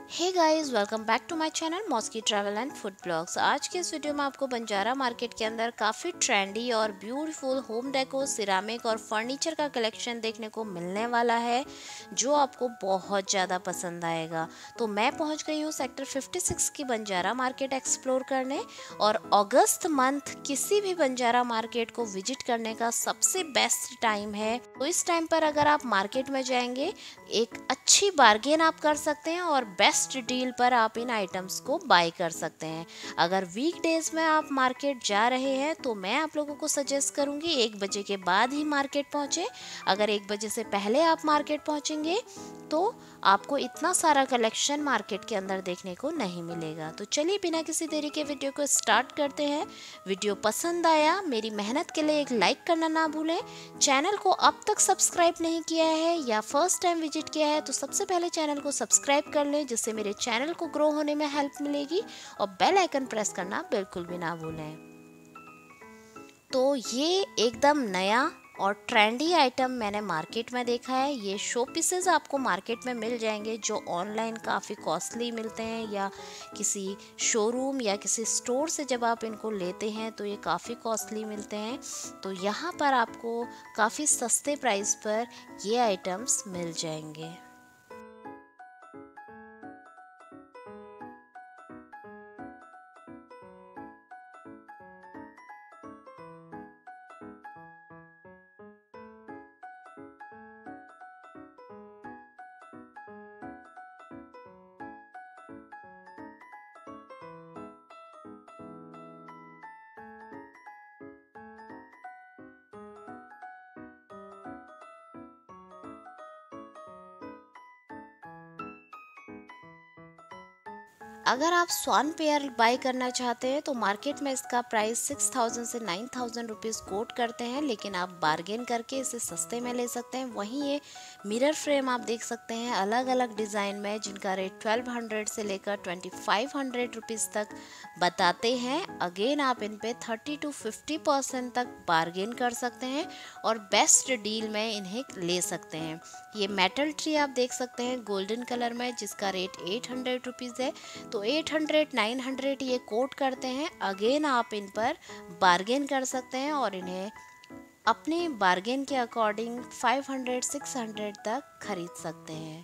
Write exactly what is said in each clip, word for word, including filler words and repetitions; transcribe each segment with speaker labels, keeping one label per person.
Speaker 1: Hey guys, welcome back to my channel Mosky travel and food blogs. आज के इस video में आपको बंजारा मार्केट के अंदर काफ़ी ट्रेंडी और ब्यूटीफुल होम डेको, सिरामिक और फर्नीचर का कलेक्शन देखने को मिलने वाला है जो आपको बहुत ज़्यादा पसंद आएगा। तो मैं पहुंच गई हूँ सेक्टर छप्पन की बंजारा मार्केट एक्सप्लोर करने, और अगस्त मंथ किसी भी बंजारा मार्केट को विजिट करने का सबसे बेस्ट टाइम है। तो इस टाइम पर अगर आप मार्केट में जाएंगे, एक अच्छी बार्गेन आप कर सकते हैं और बेस्ट डील पर आप इन आइटम्स को बाय कर सकते हैं। अगर वीक डेज में आप मार्केट जा रहे हैं तो मैं आप लोगों को सजेस्ट करूंगी एक बजे के बाद ही मार्केट पहुंचे। अगर एक बजे से पहले आप मार्केट पहुंचेंगे तो आपको इतना सारा कलेक्शन मार्केट के अंदर देखने को नहीं मिलेगा। तो चलिए बिना किसी देरी के वीडियो को स्टार्ट करते हैं। वीडियो पसंद आया मेरी मेहनत के लिए एक लाइक करना ना भूलें। चैनल को अब तक सब्सक्राइब नहीं किया है या फर्स्ट टाइम विजिट किया है तो सबसे पहले चैनल को सब्सक्राइब कर लें, जिससे मेरे चैनल को ग्रो होने में हेल्प मिलेगी, और बेल आइकन प्रेस करना बिल्कुल भी ना भूलें। तो ये एकदम नया और ट्रेंडी आइटम मैंने मार्केट में देखा है। ये शो पीसेस आपको मार्केट में मिल जाएंगे जो ऑनलाइन काफ़ी कॉस्टली मिलते हैं, या किसी शोरूम या किसी स्टोर से जब आप इनको लेते हैं तो ये काफ़ी कॉस्टली मिलते हैं। तो यहाँ पर आपको काफ़ी सस्ते प्राइस पर ये आइटम्स मिल जाएंगे। अगर आप स्वान पेयर बाय करना चाहते हैं तो मार्केट में इसका प्राइस सिक्स थाउजेंड से नाइन थाउजेंड रुपीज़ कोट करते हैं, लेकिन आप बार्गेन करके इसे सस्ते में ले सकते हैं। वहीं ये मिरर फ्रेम आप देख सकते हैं अलग अलग डिज़ाइन में, जिनका रेट ट्वेल्व हंड्रेड से लेकर ट्वेंटी फाइव हंड्रेड रुपीज़ तक बताते हैं। अगेन आप इन पे थर्टी टू फिफ्टी परसेंट तक बार्गेन कर सकते हैं और बेस्ट डील में इन्हें ले सकते हैं। ये मेटल ट्री आप देख सकते हैं गोल्डन कलर में, जिसका रेट एट हंड्रेड रुपीज़ है। तो एट हंड्रेड नाइन हंड्रेड ये कोट करते हैं। अगेन आप इन पर बार्गेन कर सकते हैं और इन्हें अपने बार्गेन के according five hundred six hundred तक खरीद सकते हैं।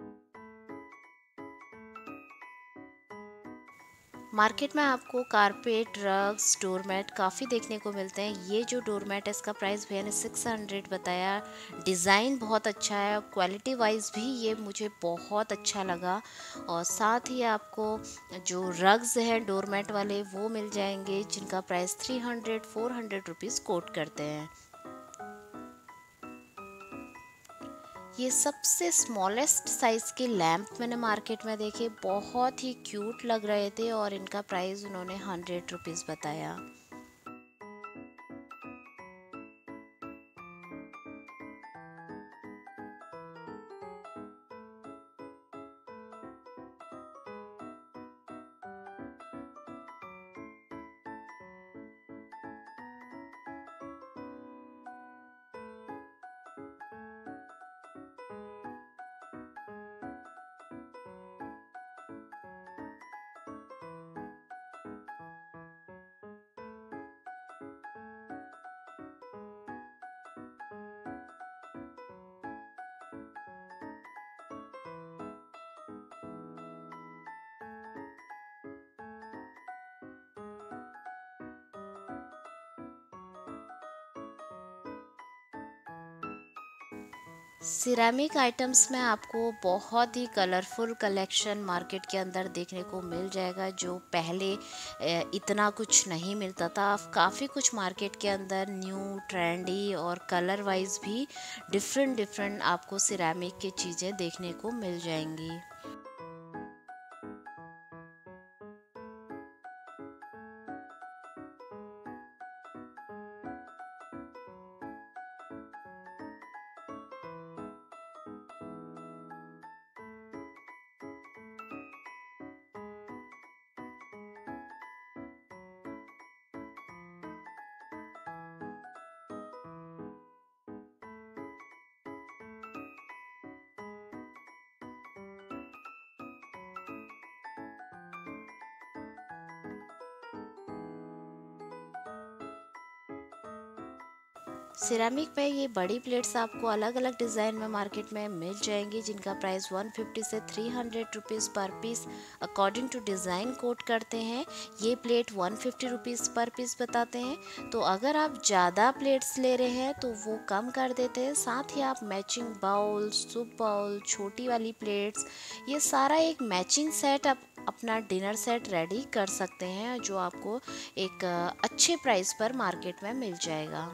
Speaker 1: मार्केट में आपको कारपेट, रग्स, डोरमेट काफ़ी देखने को मिलते हैं। ये जो डोरमेट है इसका प्राइस भैया ने सिक्स हंड्रेड बताया। डिज़ाइन बहुत अच्छा है, क्वालिटी वाइज भी ये मुझे बहुत अच्छा लगा। और साथ ही आपको जो रग्स हैं डोरमेट वाले वो मिल जाएंगे, जिनका price three hundred four hundred rupees quote करते हैं। ये सबसे स्मॉलेस्ट साइज़ के लैंप मैंने मार्केट में देखे, बहुत ही क्यूट लग रहे थे और इनका प्राइस उन्होंने हंड्रेड रुपीज़ बताया। सिरेमिक आइटम्स में आपको बहुत ही कलरफुल कलेक्शन मार्केट के अंदर देखने को मिल जाएगा, जो पहले इतना कुछ नहीं मिलता था। अब काफ़ी कुछ मार्केट के अंदर न्यू ट्रेंडी और कलर वाइज भी डिफरेंट डिफरेंट आपको सिरेमिक की चीज़ें देखने को मिल जाएंगी। सिरेमिक में ये बड़ी प्लेट्स आपको अलग अलग डिज़ाइन में मार्केट में मिल जाएंगी, जिनका प्राइस एक सौ पचास से तीन सौ rupees per piece according to design quote करते हैं। ये प्लेट एक सौ पचास रुपीस पर पीस बताते हैं। तो अगर आप ज़्यादा प्लेट्स ले रहे हैं तो वो कम कर देते हैं। साथ ही आप मैचिंग बाउल, सूप बाउल, छोटी वाली प्लेट्स, ये सारा एक मैचिंग सेट आप अपना डिनर सेट रेडी कर सकते हैं, जो आपको एक अच्छे प्राइस पर मार्केट में मिल जाएगा।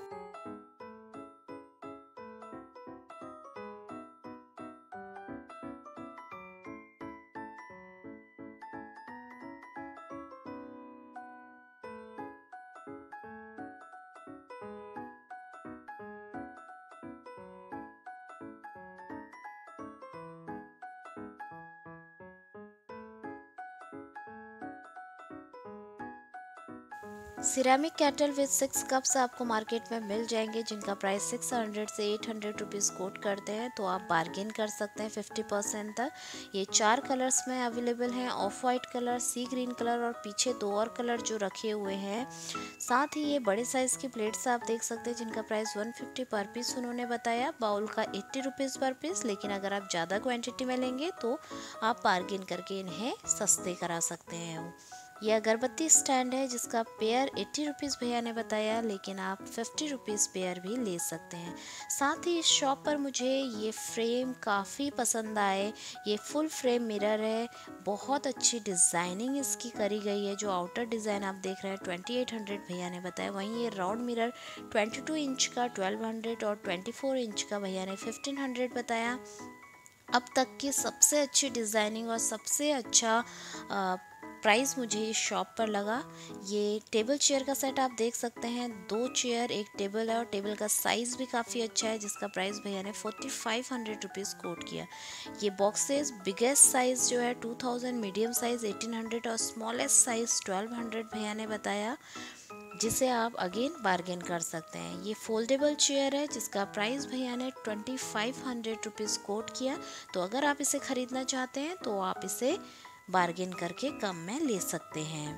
Speaker 1: Ceramic kettle with six cups आपको मार्केट में मिल जाएंगे, जिनका प्राइस सिक्स हंड्रेड से एट हंड्रेड रुपीज़ कोट करते हैं। तो आप बार्गेन कर सकते हैं फिफ्टी परसेंट तक। ये चार कलर्स में अवेलेबल हैं, off white colour, sea green colour और पीछे दो और कलर जो रखे हुए हैं। साथ ही ये बड़े साइज़ की प्लेट्स आप देख सकते हैं, जिनका price one fifty per piece उन्होंने बताया। बाउल का एट्टी रुपीज़ पर पीस, लेकिन अगर आप ज़्यादा क्वान्टिटी में लेंगे तो आप बार्गेन करके इन्हें सस्ते करा सकते हैं। ये अगरबत्ती स्टैंड है, जिसका पेयर एट्टी रुपीज़ भैया ने बताया, लेकिन आप फिफ्टी रुपीज़ पेयर भी ले सकते हैं। साथ ही इस शॉप पर मुझे ये फ्रेम काफ़ी पसंद आए। ये फुल फ्रेम मिरर है, बहुत अच्छी डिज़ाइनिंग इसकी करी गई है। जो आउटर डिज़ाइन आप देख रहे हैं ट्वेंटी एट हंड्रेड भैया ने बताया। वहीं ये round mirror twenty two inch का ट्वेल्व हंड्रेड और ट्वेंटी फोर इंच का भैया ने फिफ्टीन हंड्रेड बताया। अब तक की सबसे अच्छी डिज़ाइनिंग और सबसे अच्छा प्राइस मुझे इस शॉप पर लगा। ये टेबल चेयर का सेट आप देख सकते हैं, दो चेयर एक टेबल है और टेबल का साइज़ भी काफ़ी अच्छा है, जिसका प्राइस भैया ने forty five hundred rupees quote किया। ये बॉक्सेस बिगेस्ट साइज़ जो है two thousand, medium size eighteen hundred और स्मॉलेस्ट साइज़ ट्वेल्व हंड्रेड भैया ने बताया, जिसे आप अगेन बार्गेन कर सकते हैं। ये फोल्डेबल चेयर है, जिसका प्राइस भैया ने twenty five hundred rupees quote किया। तो अगर आप इसे ख़रीदना चाहते हैं तो आप इसे बार्गेन करके कम में ले सकते हैं।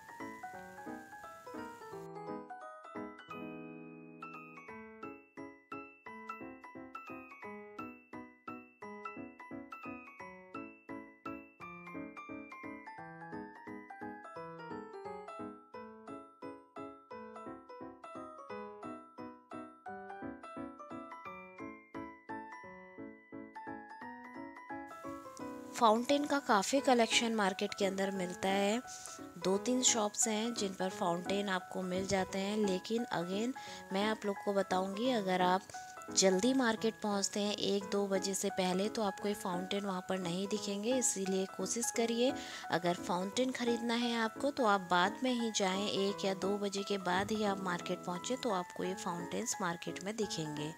Speaker 1: फाउंटेन का काफ़ी कलेक्शन मार्केट के अंदर मिलता है। दो तीन शॉप्स हैं जिन पर फाउंटेन आपको मिल जाते हैं, लेकिन अगेन मैं आप लोग को बताऊंगी, अगर आप जल्दी मार्केट पहुंचते हैं एक दो बजे से पहले तो आपको ये फाउंटेन वहां पर नहीं दिखेंगे। इसीलिए कोशिश करिए, अगर फाउंटेन ख़रीदना है आपको तो आप बाद में ही जाएं, एक या दो बजे के बाद ही आप मार्केट पहुँचें तो आपको ये फाउंटेन्स मार्केट में दिखेंगे।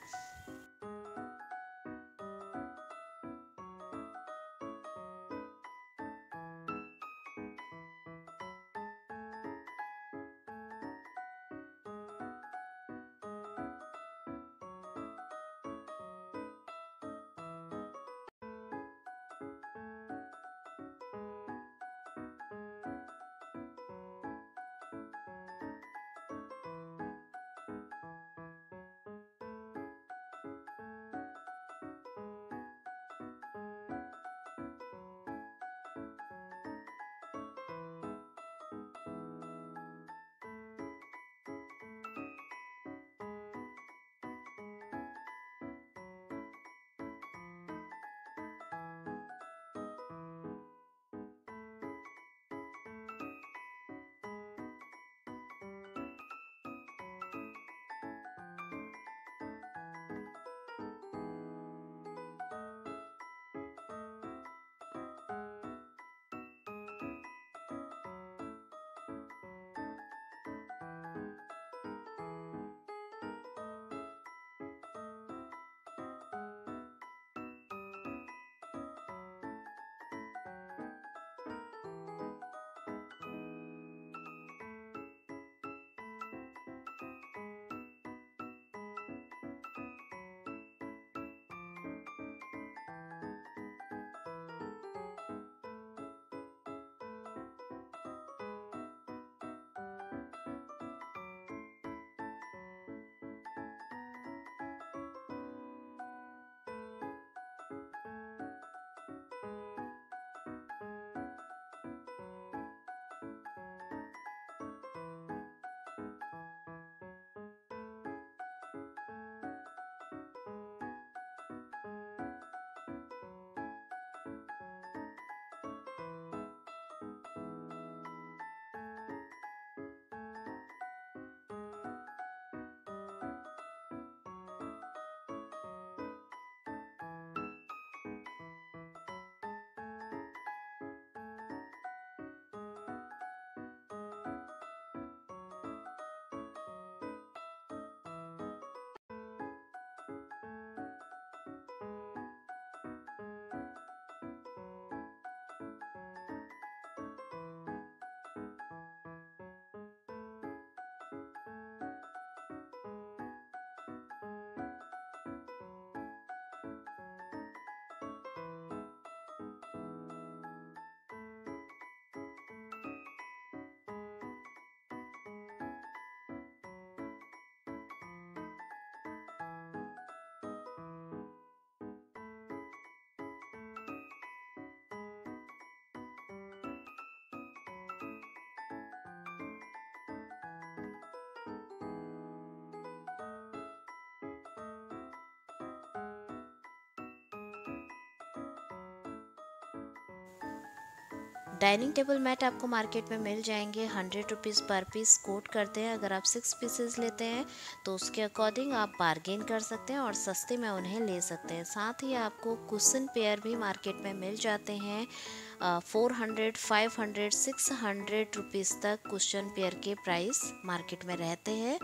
Speaker 1: डाइनिंग टेबल मैट आपको मार्केट में मिल जाएंगे hundred rupees per piece quote करते हैं। अगर आप सिक्स पीसेस लेते हैं तो उसके अकॉर्डिंग आप बार्गेन कर सकते हैं और सस्ते में उन्हें ले सकते हैं। साथ ही आपको कुशन पेयर भी मार्केट में मिल जाते हैं। Four hundred five hundred six hundred rupees तक कुशन पेयर के प्राइस मार्केट में रहते हैं।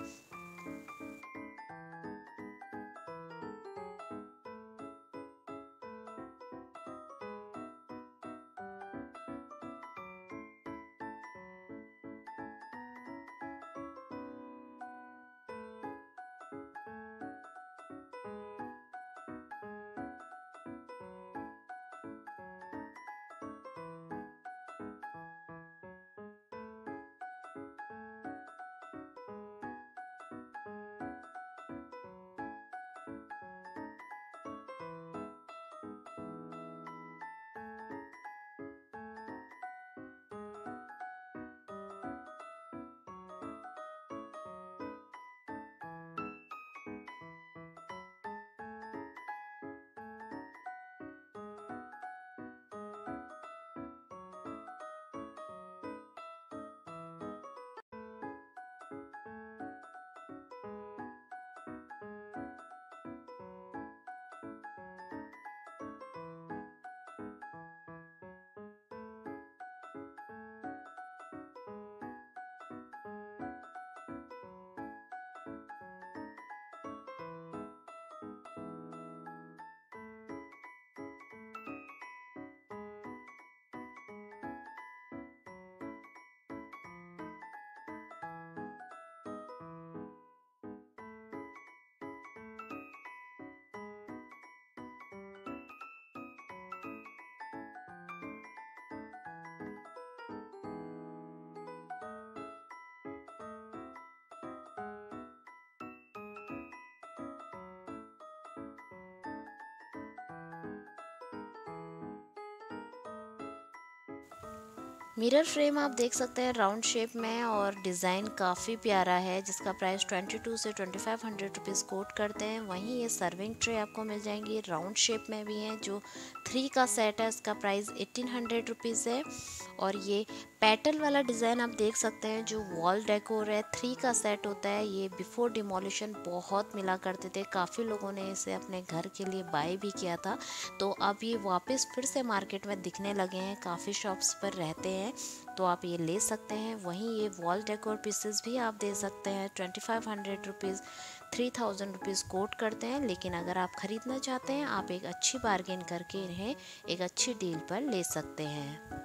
Speaker 1: मिरर फ्रेम आप देख सकते हैं राउंड शेप में और डिज़ाइन काफ़ी प्यारा है, जिसका प्राइस ट्वेंटी टू से twenty five hundred rupees quote करते हैं। वहीं ये सर्विंग ट्रे आपको मिल जाएंगी, राउंड शेप में भी हैं। जो थ्री का सेट है इसका प्राइस एटीन हंड्रेड रुपीज़ है। और ये पेटल वाला डिज़ाइन आप देख सकते हैं, जो वॉल डेकोर है, थ्री का सेट होता है। ये बिफोर डिमोलिशन बहुत मिला करते थे, काफ़ी लोगों ने इसे अपने घर के लिए बाय भी किया था। तो अब ये वापस फिर से मार्केट में दिखने लगे हैं, काफ़ी शॉप्स पर रहते हैं, तो आप ये ले सकते हैं। वहीं ये वॉल डेकोर पीसेस भी आप दे सकते हैं, twenty five hundred rupees three thousand rupees quote करते हैं। लेकिन अगर आप ख़रीदना चाहते हैं, आप एक अच्छी बार्गेन करके इन्हें एक अच्छी डील पर ले सकते हैं।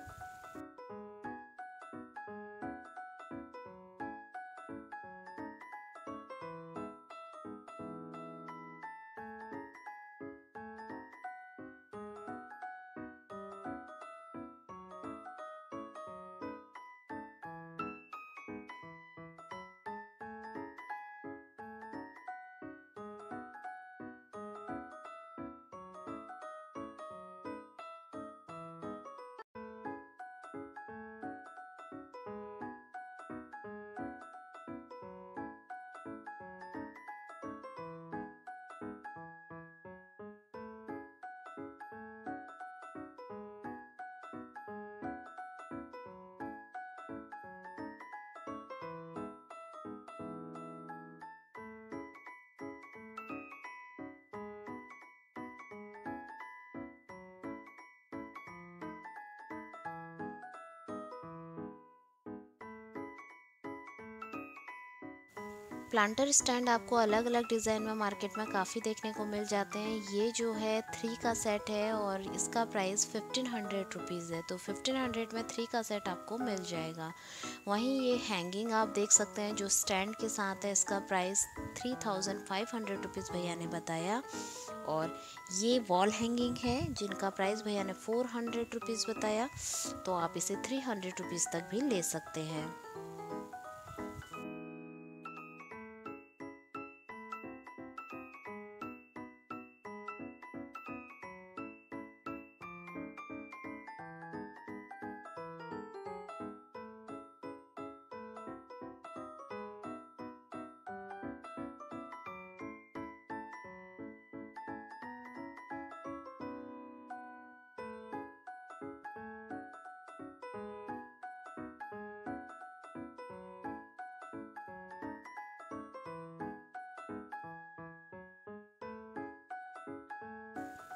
Speaker 1: प्लांटर स्टैंड आपको अलग अलग डिज़ाइन में मार्केट में काफ़ी देखने को मिल जाते हैं। ये जो है थ्री का सेट है और इसका प्राइस फिफ्टीन हंड्रेड रुपीज़ है, तो फिफ्टीन हंड्रेड में थ्री का सेट आपको मिल जाएगा। वहीं ये हैंगिंग आप देख सकते हैं, जो स्टैंड के साथ है, इसका price three thousand five hundred rupees भैया ने बताया। और ये वॉल हैंगिंग है, जिनका प्राइस भैया ने फोर हंड्रेड रुपीज़ बताया, तो आप इसे थ्री हंड्रेड रुपीज़ तक भी ले सकते हैं।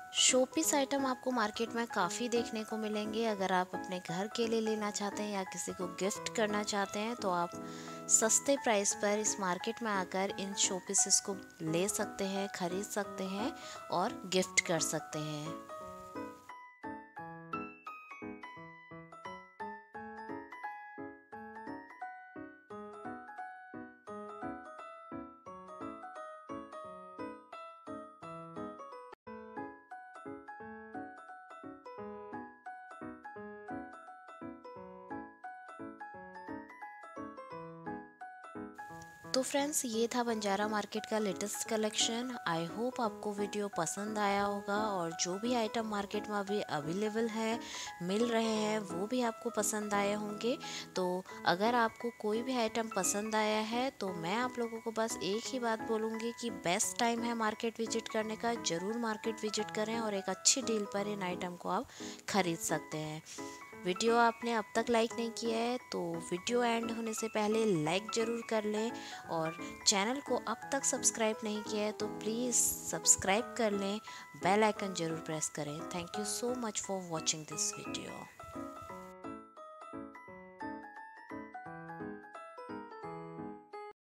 Speaker 1: शोपीस आइटम आपको मार्केट में काफ़ी देखने को मिलेंगे। अगर आप अपने घर के लिए लेना चाहते हैं या किसी को गिफ्ट करना चाहते हैं तो आप सस्ते प्राइस पर इस मार्केट में आकर इन शोपीसेस को ले सकते हैं, खरीद सकते हैं और गिफ्ट कर सकते हैं। तो फ्रेंड्स, ये था बंजारा मार्केट का लेटेस्ट कलेक्शन। आई होप आपको वीडियो पसंद आया होगा और जो भी आइटम मार्केट में अभी अवेलेबल है, मिल रहे हैं, वो भी आपको पसंद आए होंगे। तो अगर आपको कोई भी आइटम पसंद आया है तो मैं आप लोगों को बस एक ही बात बोलूँगी कि बेस्ट टाइम है मार्केट विजिट करने का। ज़रूर मार्केट विजिट करें और एक अच्छी डील पर इन आइटम को आप खरीद सकते हैं। वीडियो आपने अब तक लाइक नहीं किया है तो वीडियो एंड होने से पहले लाइक ज़रूर कर लें, और चैनल को अब तक सब्सक्राइब नहीं किया है तो प्लीज़ सब्सक्राइब कर लें, बेल आइकन ज़रूर प्रेस करें। Thank you so much for watching this video.